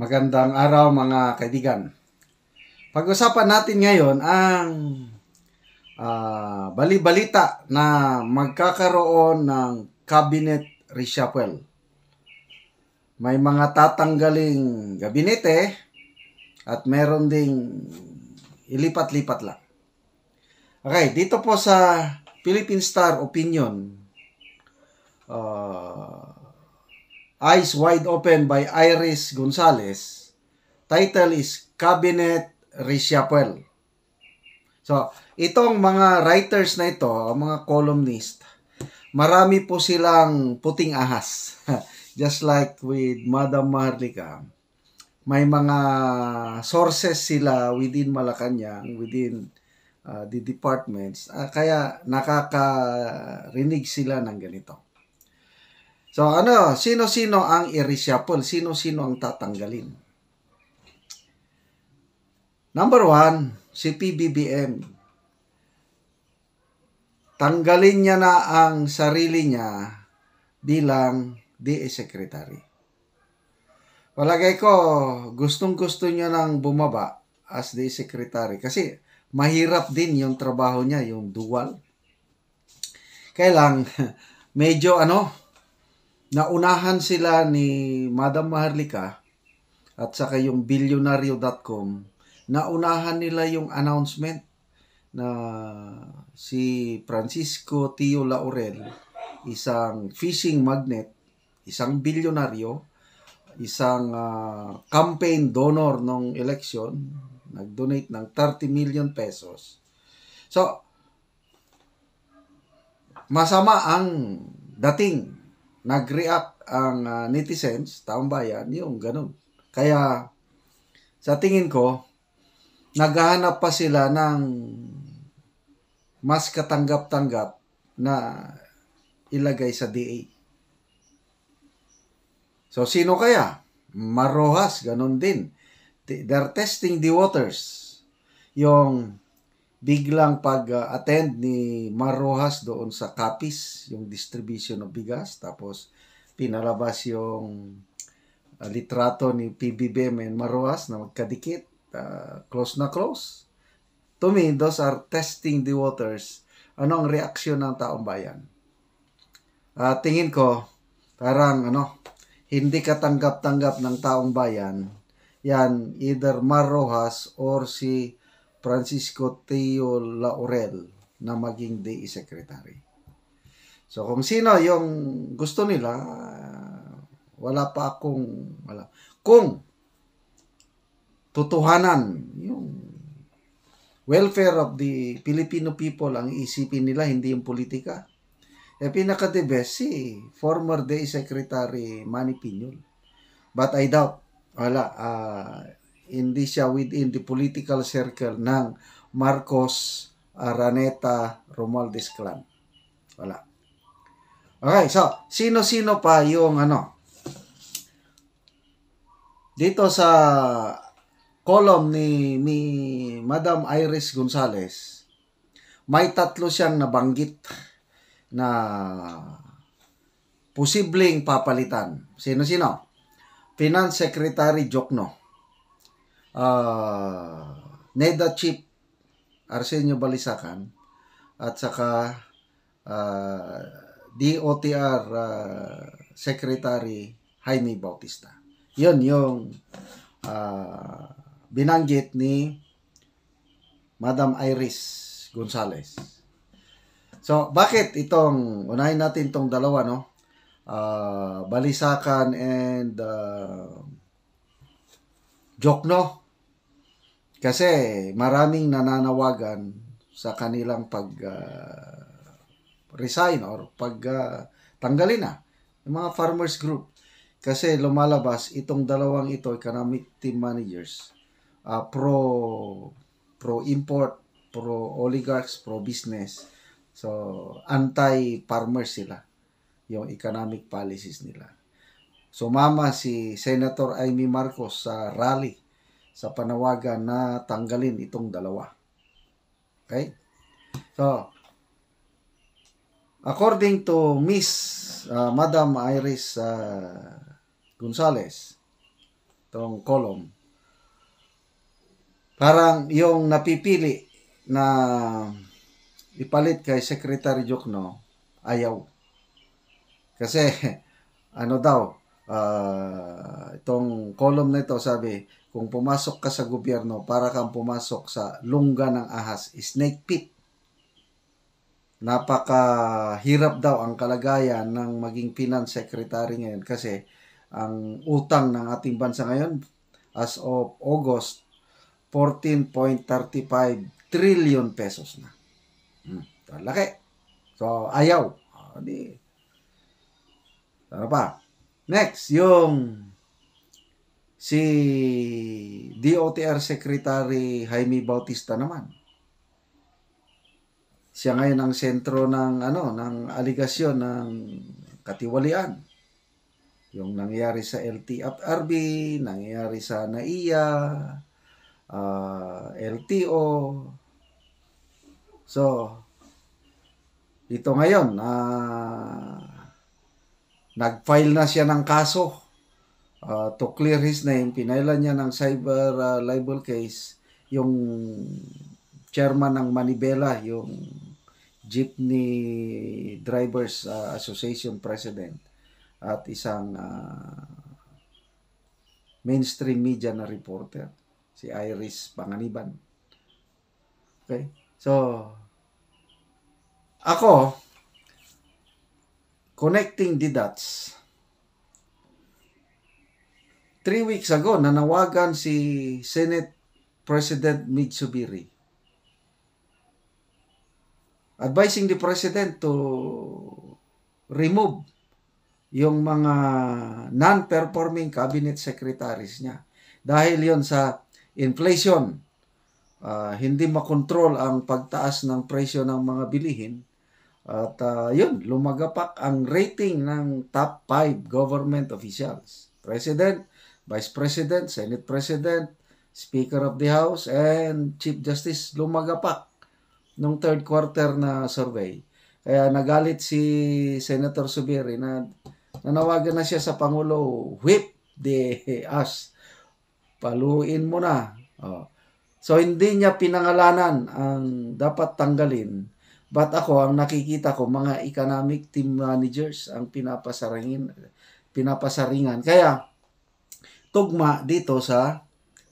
Magandang araw mga kaibigan. Pag-usapan natin ngayon ang bali-balita na magkakaroon ng cabinet reshuffle. May mga tatanggaling gabinete at meron ding ilipat-lipat lang. Okay, dito po sa Philippine Star Opinion, Eyes Wide Open by Iris Gonzalez. Title is Cabinet Reshuffle. So, itong mga writers na ito, mga columnist, marami po silang puting ahas. Just like with Madam Maharlika, may mga sources sila within Malacanang, within the departments, kaya nakakarinig sila ng ganito. So, sino-sino ang i-reshuffle? Sino-sino ang tatanggalin? Number 1, si PBBM. Tanggalin niya na ang sarili niya bilang DA Secretary. Palagay ko, gustong-gusto niya nang bumaba as DA Secretary kasi mahirap din yung trabaho niya, yung dual. Kaya lang, medyo naunahan sila ni Madam Maharlika at saka yung Bilyonaryo.com, naunahan nila yung announcement na si Francisco Tio Laurel, isang fishing magnate, isang bilyonaryo, isang campaign donor ng election, nag-donate ng 30 million pesos. So, masama ang dating. Nag-react ang netizens, taong bayan, yung ganun. Kaya, sa tingin ko, naghahanap pa sila ng mas katanggap-tanggap na ilagay sa DA. So, sino kaya? Marrojas, ganun din. They're testing the waters. Yung biglang pag-attend ni Marrojas doon sa Capiz, yung distribution of bigas, tapos pinalabas yung litrato ni PBBM and Marrojas na magkadikit, close na close. To me, those are testing the waters. Ano ang reaksyon ng taong bayan? Tingin ko, parang hindi katanggap-tanggap ng taong bayan, yan, either Marrojas or si Francisco Tio Laurel na maging DE Secretary. So, kung sino yung gusto nila, wala pa akong wala. Kung totohanan, yung welfare of the Filipino people ang isipin nila, hindi yung politika, pinaka-the best si former DE Secretary Manny Piñol. But I doubt, hindi siya within the political circle ng Marcos, Araneta, Romualdez clan. Wala. Okay, so, sino-sino pa yung dito sa column ni Madam Iris Gonzalez, may 3 siyang nabanggit na posibleng papalitan. Sino-sino? Finance Secretary Jokno, NEDA Chief Arsenio Balisacan, at saka DOTR Secretary Jaime Bautista. Yun yung binanggit ni Madam Iris Gonzalez. So, bakit unahin natin itong dalawa, Balisacan and Jokno? Kasi maraming nananawagan sa kanilang resign or tanggalin na yung mga farmers group. Kasi lumalabas itong dalawang ito, economic team managers, pro-import, pro-oligarchs, pro-business. So, anti-farmers sila, yung economic policies nila. Sumama si Senator Amy Marcos sa rally sa panawagan na tanggalin itong dalawa. Okay? So, according to Miss Madam Iris Gonzalez, tong column. Parang yung napipili na ipalit kay Secretary Jokno, ayaw. Kasi, ano daw, itong column na ito, sabi, kung pumasok ka sa gobyerno, para kang pumasok sa lungga ng ahas, snake pit. Napakahirap daw ang kalagayan ng maging finance secretary ngayon kasi ang utang ng ating bansa ngayon as of August, 14.35 trillion pesos na. Laki. So, ayaw. Ano pa? Next, yung si DOTR Secretary Jaime Bautista naman. Siya ngayon ang sentro ng ng aligasyon ng katiwalian. Yung nangyayari sa LTFRB, nangyayari sa NAIA, LTO. So, ito ngayon, nag-file na siya ng kaso to clear his name. Pinailan niya ng cyber libel case yung chairman ng Manibela, yung Jeepney Drivers Association President at isang mainstream media na reporter, si Iris Panganiban. Okay? So, ako, connecting the dots, 3 weeks ago, nanawagan si Senate President Mitsubiri advising the President to remove yung mga non-performing cabinet secretaries niya. Dahil yon sa inflation, hindi makontrol ang pagtaas ng presyo ng mga bilihin. At yun, lumagapak ang rating ng top 5 government officials. President, Vice President, Senate President, Speaker of the House, and Chief Justice lumagapak nung third quarter na survey. Kaya nagalit si Senator Zubiri na nanawagan na siya sa Pangulo, whip the ass. Paluin mo na. So, hindi niya pinangalanan ang dapat tanggalin. But ako, ang nakikita ko, mga economic team managers ang pinapasaringan. Kaya, tugma dito sa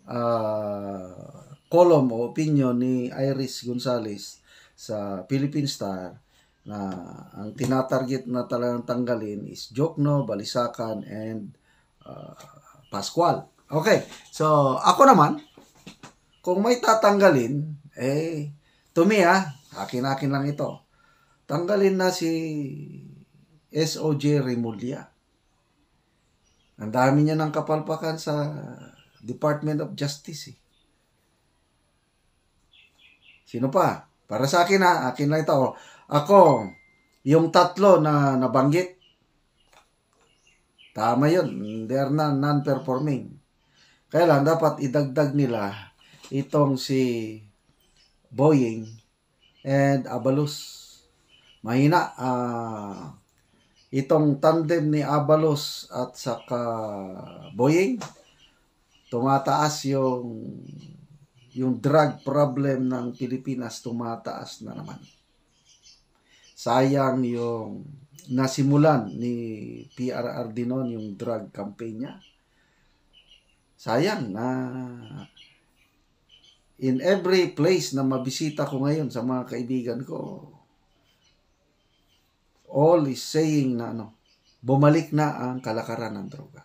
column o opinion ni Iris Gonzalez sa Philippine Star na ang tinatarget na talagang tanggalin is Jokno, Balisacan, and Pascual. Okay, so ako naman, kung may tatanggalin, to me akin lang ito. Tanggalin na si SOJ Remulla. Ang dami niya ng kapalpakan sa Department of Justice. Sino pa? Para sa akin akin lang ito. Ako, yung tatlo na nabanggit, tama yun. They are non-performing. Kaya lang, dapat idagdag nila itong si Boying and Abalos. Mahina. Itong tandem ni Abalos at saka Boying, tumataas yung drug problem ng Pilipinas, tumataas na naman. Sayang yung nasimulan ni PRRD noon, yung drug campaign niya. Sayang na in every place na mabisita ko ngayon sa mga kaibigan ko, all is saying na bumalik na ang kalakaran ng droga.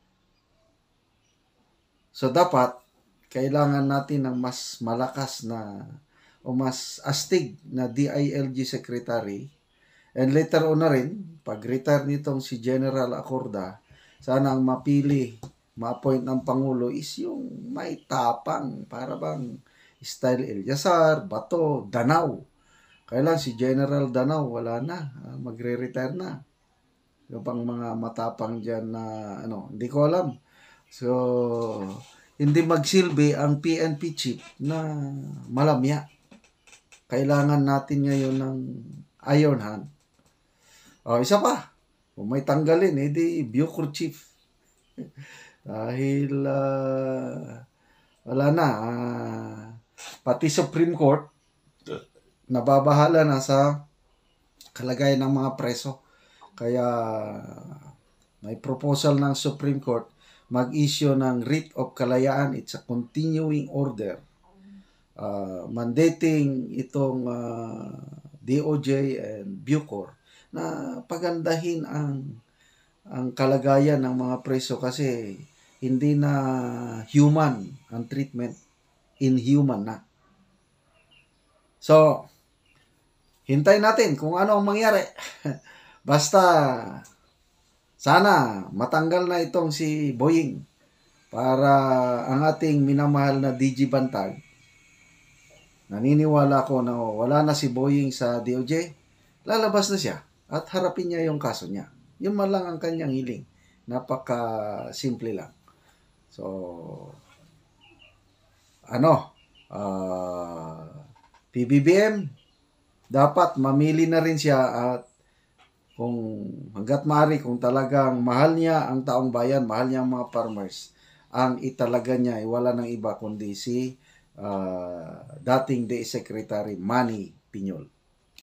So dapat kailangan natin ng mas malakas na o mas astig na DILG secretary, and later on na rin, pag-retire nitong si General Acorda, sana ang ma-appoint ng Pangulo is yung may tapang, para bang style Eliazar, Bato, Danao. Kailan si General Danao, wala na, magre-retire na. Yung pang mga matapang dyan na, hindi ko alam. So, hindi magsilbi ang PNP chief na malamya. Kailangan natin ngayon ng iron hand. Isa pa, kung may tanggalin, di Bucor chief. Dahil wala na. Pati Supreme Court, nababahala na sa kalagayan ng mga preso. Kaya may proposal ng Supreme Court mag-issue ng writ of kalayaan. It's a continuing order mandating itong DOJ and Bucor na pagandahin ang kalagayan ng mga preso kasi hindi na human ang treatment, inhuman na. So, hintayin natin kung ano ang mangyari. Basta, sana matanggal na itong si Boying para ang ating minamahal na DG Bantag. Naniniwala ko na wala na si Boying sa DOJ, lalabas na siya at harapin niya yung kaso niya. Yun man lang ang kanyang hiling. Napaka-simple lang. So, PBBM, dapat mamili na rin siya at kung hanggat maaari, kung talagang mahal niya ang taong bayan, mahal niya ang mga farmers, ang italaga niya ay wala ng iba kundi si dating DE Secretary Manny Piñol.